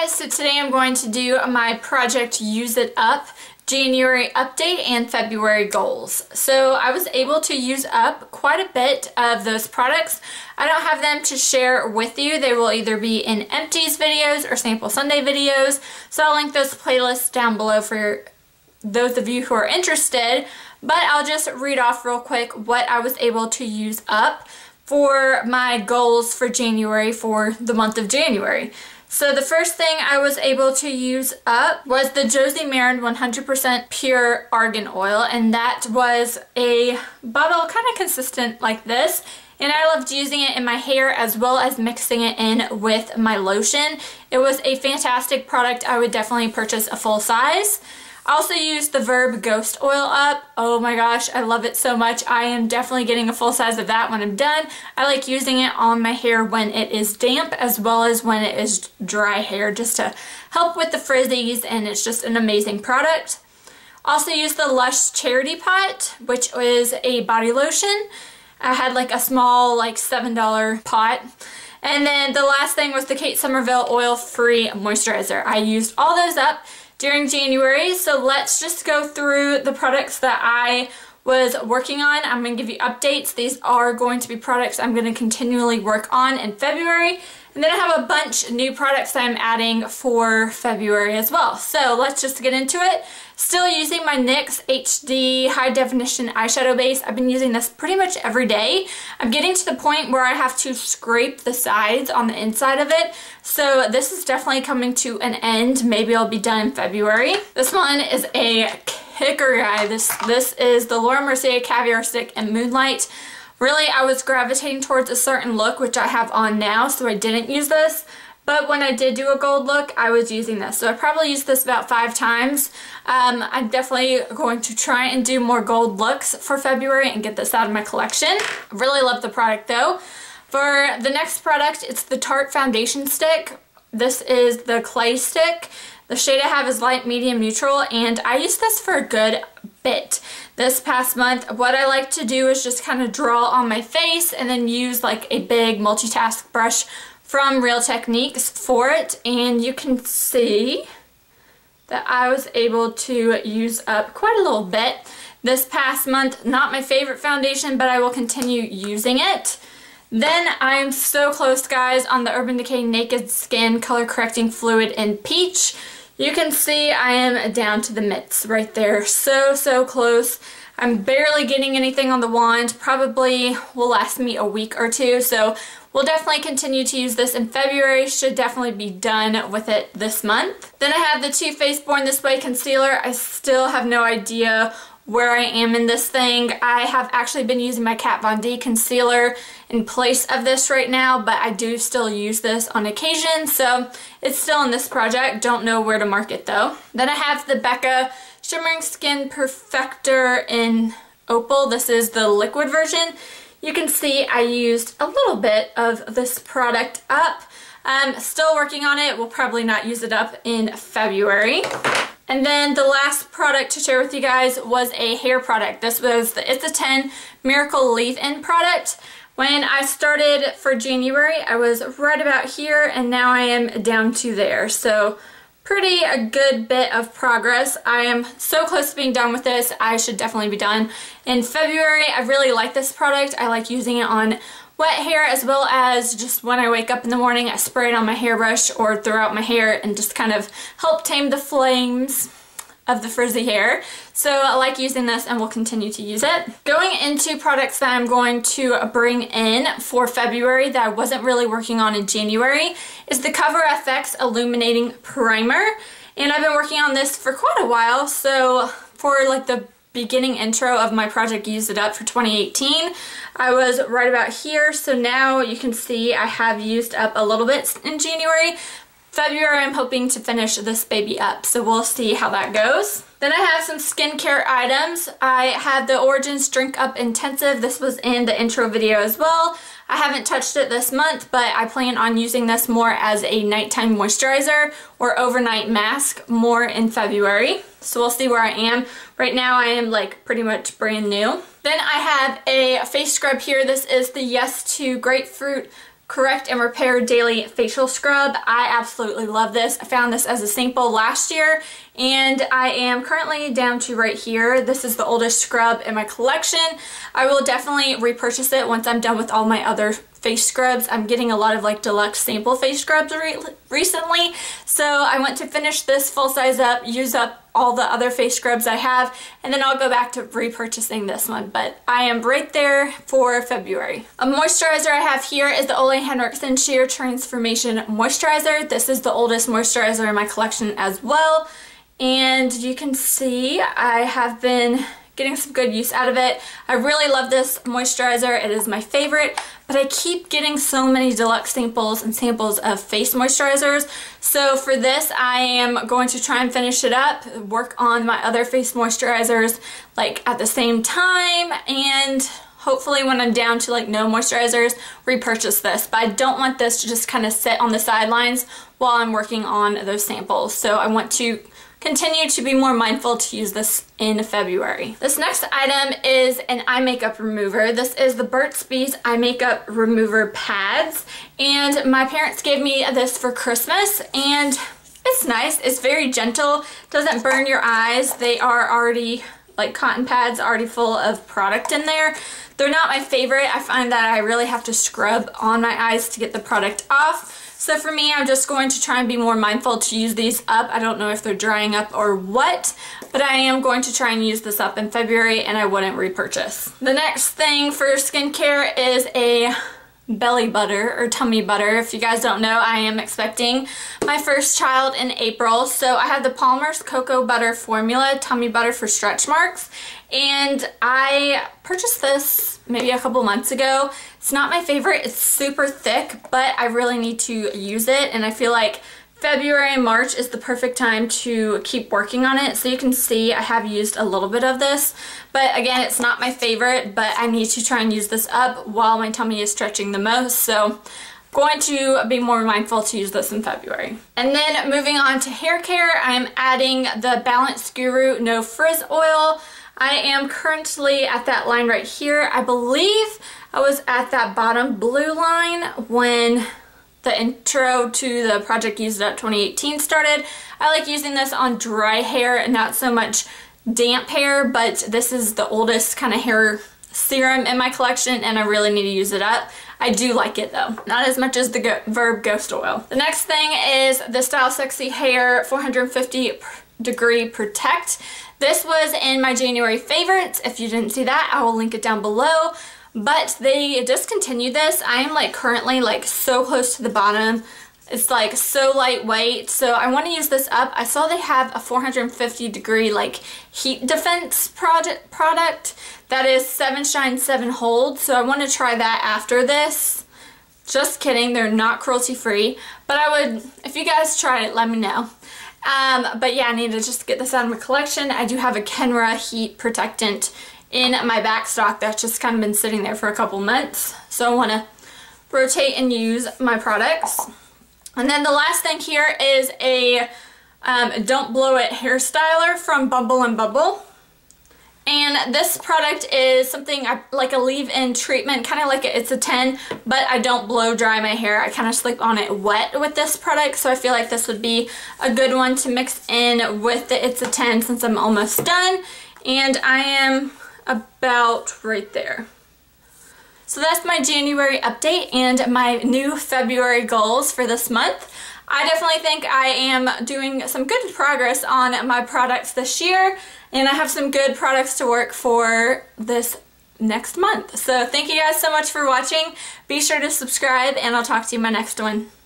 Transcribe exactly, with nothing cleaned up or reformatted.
guys, so today I'm going to do my Project Use It Up January update and February goals. So I was able to use up quite a bit of those products. I don't have them to share with you. They will either be in empties videos or sample Sunday videos. So I'll link those playlists down below for those of you who are interested. But I'll just read off real quick what I was able to use up for my goals for January for the month of January. So the first thing I was able to use up was the Josie Maran one hundred percent Pure Argan Oil, and that was a bottle kind of consistent like this, and I loved using it in my hair as well as mixing it in with my lotion. It was a fantastic product. I would definitely purchase a full size. I also used the Verb Ghost Oil up. Oh my gosh, I love it so much. I am definitely getting a full size of that when I'm done. I like using it on my hair when it is damp as well as when it is dry hair, just to help with the frizzies, and it's just an amazing product. Also used the Lush Charity Pot, which is a body lotion. I had like a small like seven dollar pot. And then the last thing was the Kate Somerville Oil Free Moisturizer. I used all those up during January, so let's just go through the products that I was working on. I'm going to give you updates. These are going to be products I'm going to continually work on in February, and then I have a bunch of new products that I'm adding for February as well. So let's just get into it. Still using my N Y X H D High Definition Eyeshadow Base. I've been using this pretty much every day. I'm getting to the point where I have to scrape the sides on the inside of it. So this is definitely coming to an end. Maybe I'll be done in February. This one is a kicker, guy. This, this is the Laura Mercier Caviar Stick in Moonlight. Really, I was gravitating towards a certain look, which I have on now, so I didn't use this. But when I did do a gold look, I was using this. So I probably used this about five times. Um, I'm definitely going to try and do more gold looks for February and get this out of my collection. I really love the product though. For the next product, it's the Tarte Foundation Stick. This is the clay stick. The shade I have is light, medium, neutral, and I used this for a good bit this past month. What I like to do is just kind of draw on my face and then use like a big multitask brush from Real Techniques for it, and you can see that I was able to use up quite a little bit this past month. Not my favorite foundation, but I will continue using it. Then I'm so close, guys, on the Urban Decay Naked Skin Color Correcting Fluid in Peach. You can see I am down to the mitts right there. So, so close. I'm barely getting anything on the wand. Probably will last me a week or two, so we'll definitely continue to use this in February. Should definitely be done with it this month. Then I have the Too Faced Born This Way Concealer. I still have no idea where I am in this thing. I have actually been using my Kat Von D concealer in place of this right now, but I do still use this on occasion, so it's still in this project. Don't know where to mark it though. Then I have the Becca Shimmering Skin Perfector in Opal. This is the liquid version. You can see I used a little bit of this product up. I'm still working on it. We'll probably not use it up in February. And then the last product to share with you guys was a hair product. This was the It's a ten Miracle Leave-In product. When I started for January, I was right about here, and now I am down to there. So pretty a good bit of progress. I am so close to being done with this. I should definitely be done in February. I really like this product. I like using it on wet hair as well as just when I wake up in the morning. I spray it on my hairbrush or throughout my hair and just kind of help tame the flames of the frizzy hair. So I like using this and will continue to use it. Going into products that I'm going to bring in for February that I wasn't really working on in January is the Cover F X Illuminating Primer. And I've been working on this for quite a while, so for like the beginning intro of my Project Use It Up for twenty eighteen, I was right about here. So now you can see I have used up a little bit in January. February, I'm hoping to finish this baby up, so we'll see how that goes. Then I have some skincare items. I have the Origins Drink Up Intensive. This was in the intro video as well. I haven't touched it this month, but I plan on using this more as a nighttime moisturizer or overnight mask more in February. So we'll see where I am. Right now I am like pretty much brand new. Then I have a face scrub here. This is the Yes to Grapefruit Correct and Repair Daily Facial Scrub. I absolutely love this. I found this as a sample last year and I am currently down to right here. This is the oldest scrub in my collection. I will definitely repurchase it once I'm done with all my other face scrubs. I'm getting a lot of like deluxe sample face scrubs re recently, so I want to finish this full size up, use up all the other face scrubs I have, and then I'll go back to repurchasing this one, but I am right there for February. A moisturizer I have here is the Ole Henriksen Sheer Transformation Moisturizer. This is the oldest moisturizer in my collection as well, and you can see I have been getting some good use out of it. I really love this moisturizer. It is my favorite, but I keep getting so many deluxe samples and samples of face moisturizers. So for this, I am going to try and finish it up, work on my other face moisturizers like at the same time, and hopefully when I'm down to like no moisturizers, repurchase this. But I don't want this to just kind of sit on the sidelines while I'm working on those samples. So I want to continue to be more mindful to use this in February. This next item is an eye makeup remover. This is the Burt's Bees eye makeup remover pads, and my parents gave me this for Christmas, and it's nice. It's very gentle, doesn't burn your eyes. They are already like cotton pads, already full of product in there. They're not my favorite. I find that I really have to scrub on my eyes to get the product off. So for me, I'm just going to try and be more mindful to use these up. I don't know if they're drying up or what, but I am going to try and use this up in February, and I wouldn't repurchase. The next thing for skincare is a belly butter or tummy butter. If you guys don't know, I am expecting my first child in April. So I have the Palmer's Cocoa Butter Formula Tummy Butter for stretch marks, and I purchased this maybe a couple months ago. It's not my favorite. It's super thick, but I really need to use it, and I feel like February and March is the perfect time to keep working on it. So you can see I have used a little bit of this, but again, it's not my favorite, but I need to try and use this up while my tummy is stretching the most. So I'm going to be more mindful to use this in February. And then moving on to hair care, I'm adding the Balance Guru No Frizz Oil. I am currently at that line right here. I believe I was at that bottom blue line when the intro to the Project Use It Up twenty eighteen started. I like using this on dry hair and not so much damp hair, but this is the oldest kind of hair serum in my collection, and I really need to use it up. I do like it though, not as much as the Go Verb Ghost Oil. The next thing is the Style Sexy Hair four hundred fifty Degree Protect. This was in my January favorites. If you didn't see that, I will link it down below. But they discontinued this. I am like currently like so close to the bottom. It's like so lightweight, so I want to use this up. I saw they have a four hundred fifty degree like heat defense product product that is seven shine seven hold, so I want to try that after this. Just kidding, they're not cruelty free, but I would, if you guys try it, let me know. Um, but yeah, I need to just get this out of my collection. I do have a Kenra heat protectant in my back stock that's just kind of been sitting there for a couple months, so I want to rotate and use my products. And then the last thing here is a um, Don't Blow It hair styler from Bumble and Bubble. And this product is something I, like a leave-in treatment, kind of like a, it's a ten, but I don't blow dry my hair. I kind of sleep on it wet with this product, so I feel like this would be a good one to mix in with the It's a ten since I'm almost done. And I am about right there. So that's my January update and my new February goals for this month. I definitely think I am doing some good progress on my products this year, and I have some good products to work for this next month. So thank you guys so much for watching. Be sure to subscribe, and I'll talk to you in my next one.